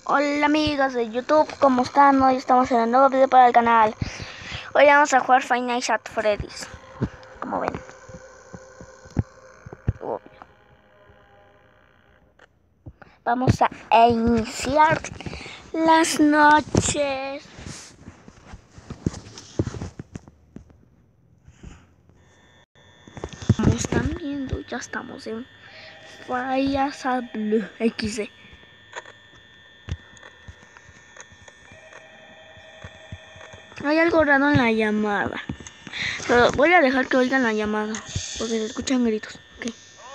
Hola amigos de YouTube, ¿cómo están? Hoy estamos en un nuevo video para el canal. Hoy vamos a jugar Five Nights at Freddy's, como ven. Obvio. Vamos a iniciar las noches. Como están viendo, ya estamos en Five Nights at Blue XD. Hay algo raro en la llamada. Pero voy a dejar que oigan la llamada, porque se escuchan gritos. Okay.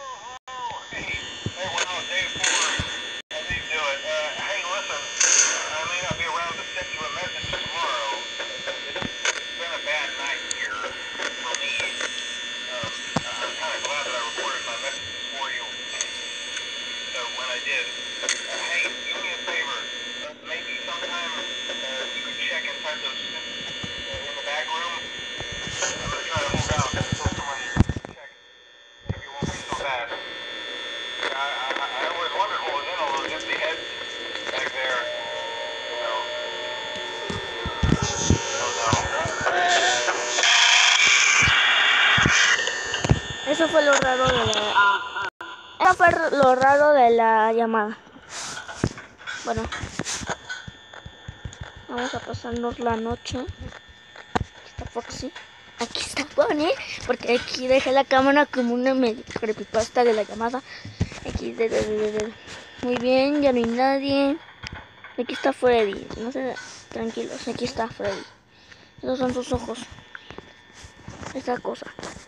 Eso fue lo raro de la... Eso fue lo raro de la llamada. Bueno, vamos a pasarnos la noche. Aquí está Foxy. Aquí está Bonnie, porque aquí dejé la cámara como una medio creepypasta de la llamada. Aquí muy bien, ya no hay nadie. Aquí está Freddy. No sé, tranquilos, aquí está Freddy. Esos son sus ojos. Esa cosa.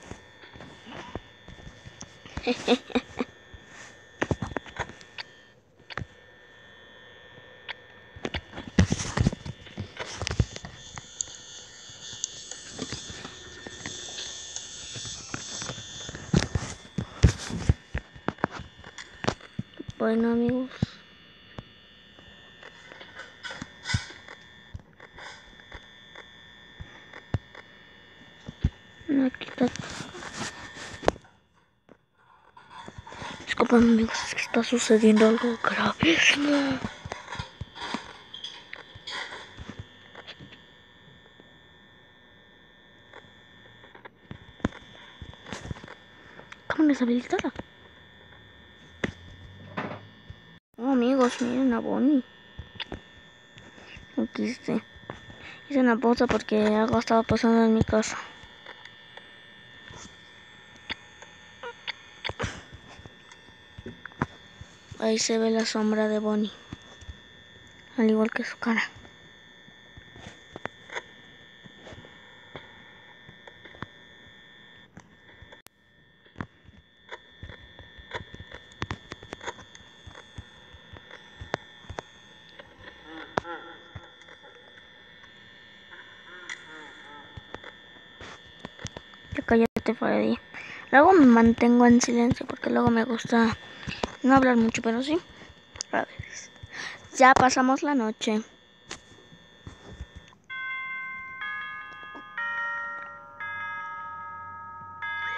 Bueno amigos, aquí está. Disculpen amigos, es que está sucediendo algo gravísimo. ¿Cómo deshabilitada? Oh amigos, miren a Bonnie. Aquí está. Hice una pausa porque algo estaba pasando en mi casa. Ahí se ve la sombra de Bonnie, al igual que su cara. Ya cállate, Freddy. Luego me mantengo en silencio porque luego me gusta no hablar mucho, pero sí. A ver. Ya pasamos la noche.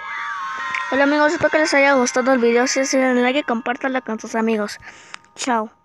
Hola amigos, espero que les haya gustado el video. Si es el like, compártanlo con sus amigos. Chao.